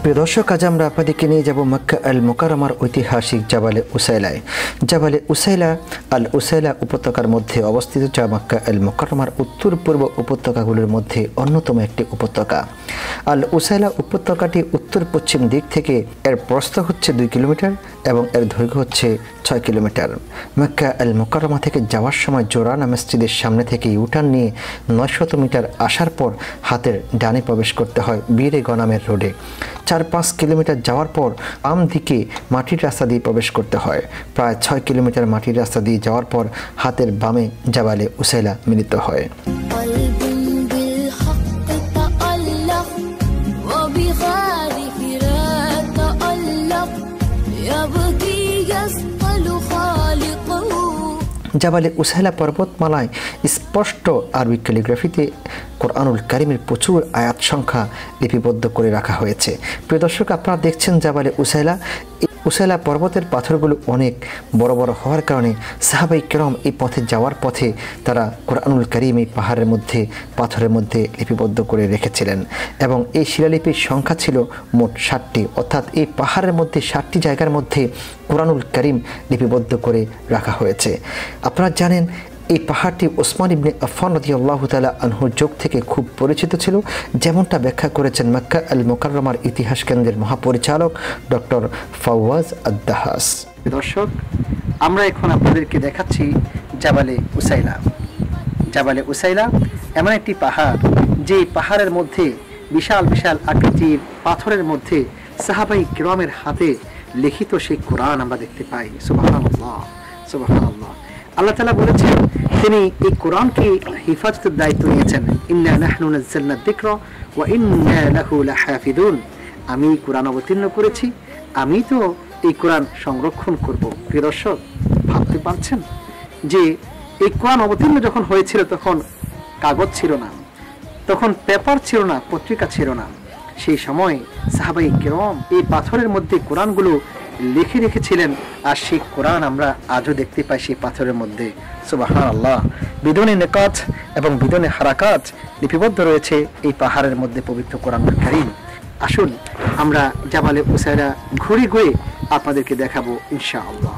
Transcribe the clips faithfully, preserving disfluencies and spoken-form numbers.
প্রিয় দর্শক, আজ আমরা আপনাদেরকে নিয়ে যাব মক্কা আল মুকাররমার ঐতিহাসিক জাবালে উসাইলায়। জাবালে উসাইলা আল উসাইলা উপত্যকার মধ্যে অবস্থিত, যা মক্কা আল মুকাররমার উত্তর পূর্ব উপত্যকাগুলোর মধ্যে অন্যতম একটি উপত্যকা। আল উসাইলা উপত্যকাটি উত্তর পশ্চিম দিক থেকে এর প্রস্থ হচ্ছে দুই কিলোমিটার এবং এর দৈর্ঘ্য হচ্ছে ছয় কিলোমিটার। মক্কা আল মুকাররমা থেকে যাওয়ার সময় জোরানা মসজিদের সামনে থেকে ইউটার্ন নিয়ে নয়শত মিটার আসার পর হাতের ডানে প্রবেশ করতে হয় বীরে গনামের রোডে। চার পাঁচ কিলোমিটার যাওয়ার পর বাম দিকে মাটির রাস্তা দিয়ে প্রবেশ করতে হয়। প্রায় ছয় কিলোমিটার মাটির রাস্তা দিয়ে যাওয়ার পর হাতের বামে জাবালে উসাইলা মিলিত হয়। জাবালে উসাইলা পর্বতমালায় স্পষ্ট আরবি ক্যালিগ্রাফিতে কোরআনুল কারিমের প্রচুর আয়াত সংখ্যা লিপিবদ্ধ করে রাখা হয়েছে। প্রিয় দর্শক, আপনারা দেখছেন জাবালে উসাইলা। উসাইলা পর্বতের পাথরগুলো অনেক বড় বড় হওয়ার কারণে সাহাবাই কেরাম এই পথে যাওয়ার পথে তারা কোরআনুল কারিম এই পাহাড়ের মধ্যে পাথরের মধ্যে লিপিবদ্ধ করে রেখেছিলেন এবং এই শিলালিপির সংখ্যা ছিল মোট ষাটটি, অর্থাৎ এই পাহাড়ের মধ্যে ষাটটি জায়গার মধ্যে কোরআনুল কারিম লিপিবদ্ধ করে রাখা হয়েছে। আপনারা জানেন এই পাহাড়টি ওসমান ইবনে আফফান রাদিয়াল্লাহু তাআলা আনহুর যুগ থেকে খুব পরিচিত ছিল, যেমনটা ব্যাখ্যা করেছেন মক্কা আল মুকাররমার ইতিহাস কেন্দ্রের মহাপরিচালক ডক্টর ফাওয়াজ আদ-দাহাস। দর্শক, আমরা এখন আপনাদেরকে দেখাচ্ছি জাবালে উসাইলা। জাবালে উসাইলা এমন একটি পাহাড়, যে পাহাড়ের মধ্যে বিশাল বিশাল আকৃতির পাথরের মধ্যে সাহাবাই কিরামের হাতে লিখিত সেই কোরআন আমরা দেখতে পাই। সুবহানাল্লাহ, সুবহানাল্লাহ। আল্লাহ তাআলা বলেছেন তিনি এই কোরআনকে হিফাজতের দায়িত্ব নিয়েছেন। ইন্না নাহনু নাযালনা যিকরা ওয়া ইন্না লাহু লাহাফিজুন। আমি কোরআন অবতীর্ণ করেছি, আমি তো এই কোরআন সংরক্ষণ করব। প্রিয় দর্শক, ভাবতে পারছেন যে এই কোরআন অবতীর্ণ যখন হয়েছিল তখন কাগজ ছিল না, তখন পেপার ছিল না, পত্রিকা ছিল না। সেই সময় সাহাবাই কিরাম এই পাথরের মধ্যে কোরআনগুলো লিখে রেখেছিলেন, আর সেই কোরআন আমরা আজও দেখতে পাই সেই পাথরের মধ্যে। সুবহানাল্লাহ, বিদনে নিকাত এবং বিদনে হারাকাত লিপিবদ্ধ রয়েছে এই পাহাড়ের মধ্যে পবিত্র কোরআনুল কারীম। আসুন আমরা জাবালে উসাইলা ঘুরে ঘুরে আপনাদেরকে দেখাবো ইনশাআল্লাহ।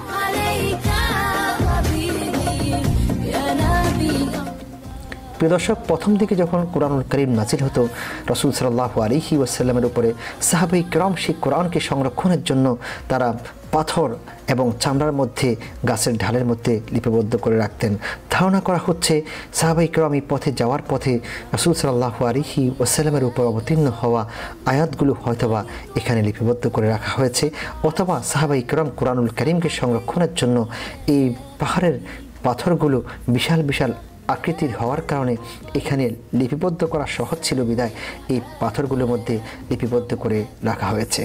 প্রিয় দর্শক, প্রথম দিকে যখন কোরআনুল কারীম নাজিল হতো রাসূল সাল্লাল্লাহু আলাইহি ওয়াসাল্লামের উপরে, সাহাবাই কিরাম সেই কোরআনকে সংরক্ষণের জন্য তারা পাথর এবং চামড়ার মধ্যে গাছের ঢালের মধ্যে লিপিবদ্ধ করে রাখতেন। ধারণা করা হচ্ছে সাহাবাই কিরাম এই পথে যাওয়ার পথে রাসূল সাল্লাল্লাহু আলাইহি ওয়াসাল্লামের উপর অবতীর্ণ হওয়া আয়াতগুলো হয়তোবা এখানে লিপিবদ্ধ করে রাখা হয়েছে, অথবা সাহাবাই কিরাম কোরআনুল কারীমকে সংরক্ষণের জন্য এই পাহাড়ের পাথরগুলো বিশাল বিশাল আকৃতির হওয়ার কারণে এখানে লিপিবদ্ধ করা সহজ ছিল বিধায় এই পাথরগুলোর মধ্যে লিপিবদ্ধ করে রাখা হয়েছে।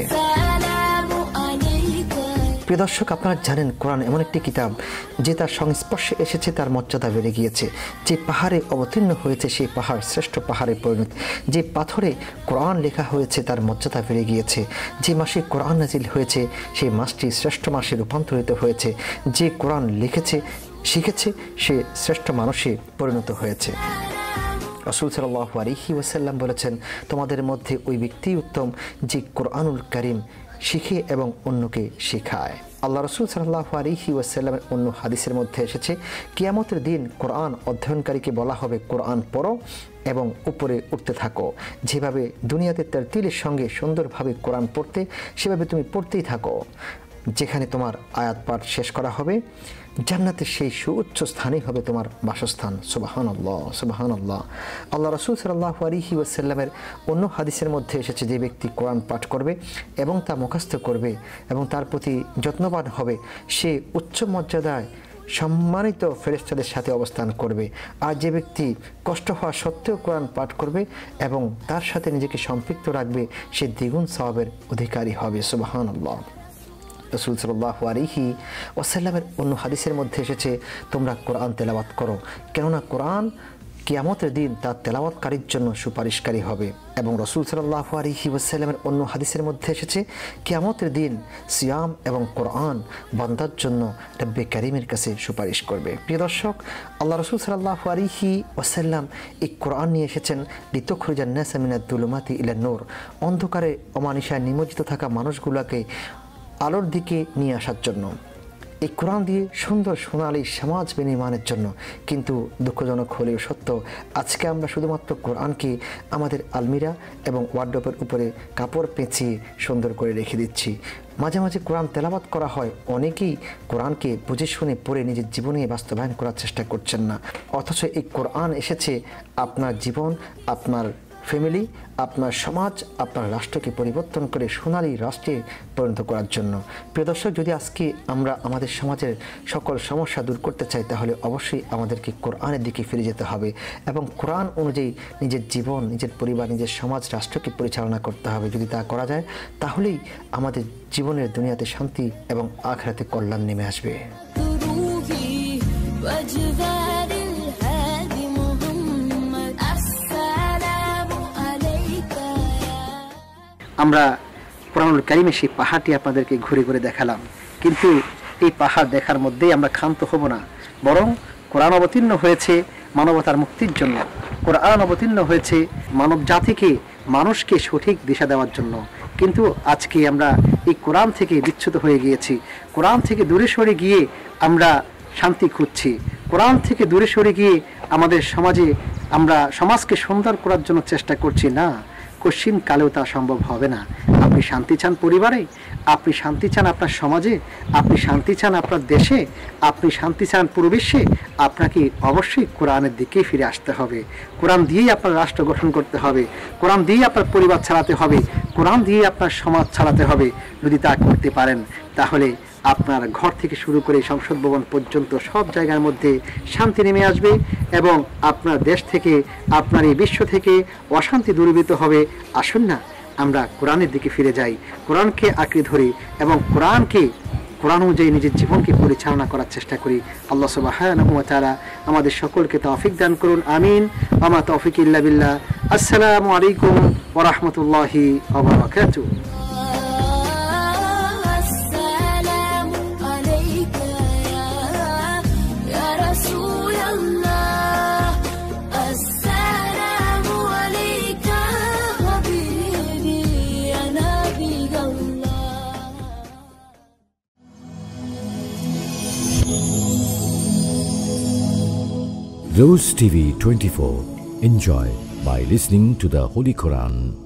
প্রিয় দর্শক, আপনারা জানেন কোরআন এমন একটি কিতাব যে তার সংস্পর্শে এসেছে তার মর্যাদা বেড়ে গিয়েছে। যে পাহাড়ে অবতীর্ণ হয়েছে সেই পাহাড় শ্রেষ্ঠ পাহাড়ে পরিণত, যে পাথরে কোরআন লেখা হয়েছে তার মর্যাদা বেড়ে গিয়েছে। যে মাসে কোরআন নাজিল হয়েছে সেই মাসটি শ্রেষ্ঠ মাসে রূপান্তরিত হয়েছে। যে কোরআন লিখেছে শিখেছে সে শ্রেষ্ঠ মানুষে পরিণত হয়েছে। রাসূল সাল্লাল্লাহু আলাইহি ওয়াসাল্লাম বলেছেন, তোমাদের মধ্যে ওই ব্যক্তি উত্তম যে কোরআনুল কারীম শিখে এবং অন্যকে শেখায়। আল্লাহ রাসূল সাল্লাল্লাহু আলাইহি ওয়াসাল্লামের অন্য হাদিসের মধ্যে এসেছে, কিয়ামতের দিন কোরআন অধ্যয়নকারীকে বলা হবে কোরআন পড়ো এবং উপরে উঠতে থাকো। যেভাবে দুনিয়াতে তারতিলের সঙ্গে সুন্দরভাবে কোরআন পড়তে, সেভাবে তুমি পড়তেই থাকো। যেখানে তোমার আয়াত পাঠ শেষ করা হবে জান্নাতের সেই সুউচ্চ স্থানই হবে তোমার বাসস্থান। সুবহানাল্লাহ, সুবহানাল্লাহ। আল্লাহ রাসূল সাল্লাল্লাহু আলাইহি ওয়াসাল্লামের অন্য হাদিসের মধ্যে এসেছে, যে ব্যক্তি কোরআন পাঠ করবে এবং তা মুখস্থ করবে এবং তার প্রতি যত্নবান হবে, সে উচ্চ মর্যাদায় সম্মানিত ফেরেশতাদের সাথে অবস্থান করবে। আর যে ব্যক্তি কষ্ট হওয়া সত্ত্বেও কোরআন পাঠ করবে এবং তার সাথে নিজেকে সম্পৃক্ত রাখবে, সে দ্বিগুণ সওয়াবের অধিকারী হবে। সুবহানাল্লাহ। রাসূল সাল্লাল্লাহু আলাইহি ওয়াসাল্লামের অন্য হাদিসের মধ্যে এসেছে, তোমরা কোরআন তেলাওয়াত করো, কেননা কোরআন কিয়ামতের দিন তা তেলাওয়াতকারীর জন্য সুপারিশকারী হবে। এবং রাসূল সাল্লাল্লাহু আলাইহি ওয়াসাল্লামের অন্য হাদিসের মধ্যে এসেছে কিয়ামতের দিন সিয়াম এবং কোরআন বান্দার জন্য রব্বে কারীমের কাছে সুপারিশ করবে। প্রিয় দর্শক, আল্লাহ রাসূল সাল্লাল্লাহু আলাইহি ওয়াসাল্লাম এই কোরআন নিয়ে এসেছেন লিতুখরিজান নাসা মিনাদ দুলুমাতি ইলান নূর, অন্ধকারে অমানিসায় নিমজ্জিত থাকা মানুষগুলোকে আলোর দিকে নিয়ে আসার জন্য। এই কোরআন দিয়ে সুন্দর সোনালী সমাজ বিনির্মাণের জন্য। কিন্তু দুঃখজনক হলেও সত্য, আজকে আমরা শুধুমাত্র কোরআনকে আমাদের আলমিরা এবং ওয়ার্ডরোবের উপরে কাপড় পেঁচিয়ে সুন্দর করে রেখে দিচ্ছি। মাঝে মাঝে কোরআন তেলাওয়াত করা হয়, অনেকেই কোরআনকে বুঝে শুনে পড়ে নিজের জীবনে বাস্তবায়ন করার চেষ্টা করছেন না। অথচ এই কোরআন এসেছে আপনার জীবন, আপনার ফ্যামিলি, আপনার সমাজ, আপনার রাষ্ট্রকে পরিবর্তন করে সোনালী রাষ্ট্রে পরিণত করার জন্য। প্রিয় দর্শক, যদি আজকে আমরা আমাদের সমাজের সকল সমস্যা দূর করতে চাই, তাহলে অবশ্যই আমাদেরকে কোরআনের দিকে ফিরে যেতে হবে এবং কোরআন অনুযায়ী নিজের জীবন, নিজের পরিবার, নিজের সমাজ, রাষ্ট্রকে পরিচালনা করতে হবে। যদি তা করা যায়, তাহলেই আমাদের জীবনের দুনিয়াতে শান্তি এবং আখিরাতে কল্যাণ নেমে আসবে। আমরা কোরআনুল কারীমের সেই পাহাড়টি আপনাদেরকে ঘুরে ঘুরে দেখালাম, কিন্তু এই পাহাড় দেখার মধ্যেই আমরা ক্ষান্ত হব না, বরং কোরআন অবতীর্ণ হয়েছে মানবতার মুক্তির জন্য। কোরআন অবতীর্ণ হয়েছে মানব জাতিকে, মানুষকে সঠিক দিশা দেওয়ার জন্য। কিন্তু আজকে আমরা এই কোরআন থেকে বিচ্যুত হয়ে গিয়েছি। কোরআন থেকে দূরে সরে গিয়ে আমরা শান্তি খুঁজছি। কোরআন থেকে দূরে সরে গিয়ে আমাদের সমাজে আমরা সমাজকে সুন্দর করার জন্য চেষ্টা করছি। না, কঠিন কালেও তা সম্ভব হবে না। আপনি শান্তি চান পরিবারে, আপনি শান্তি চান আপনার সমাজে, আপনি শান্তি চান আপনার দেশে, আপনি শান্তি চান পুরো বিশ্বে, আপনাকে অবশ্যই কোরআনের দিকেই ফিরে আসতে হবে। কোরআন দিয়েই আপনার রাষ্ট্র গঠন করতে হবে, কোরআন দিয়েই আপনার পরিবার চালাতে হবে, কোরআন দিয়েই আপনার সমাজ চালাতে হবে। যদি তা করতে পারেন, তাহলে আপনার ঘর থেকে শুরু করে সংসদ ভবন পর্যন্ত সব জায়গার মধ্যে শান্তি নেমে আসবে এবং আপনার দেশ থেকে, আপনার এই বিশ্ব থেকে অশান্তি দূরীভূত হবে। আসুন না, আমরা কোরআনের দিকে ফিরে যাই, কোরআনকে আঁকড়ে ধরি এবং কোরআনকে কোরআন অনুযায়ী নিজের জীবনকে পরিচালনা করার চেষ্টা করি। আল্লাহ সুবহানাহু ওয়া তাআলা আমাদের সকলকে তৌফিক দান করুন। আমিন। ওয়া মা তৌফিক ইল্লা বিল্লাহ। আসসালামু আলাইকুম ওয়া রাহমাতুল্লাহি ওয়া বারাকাতুহু। Rose T V twenty-four. Enjoy by listening to the Holy Quran.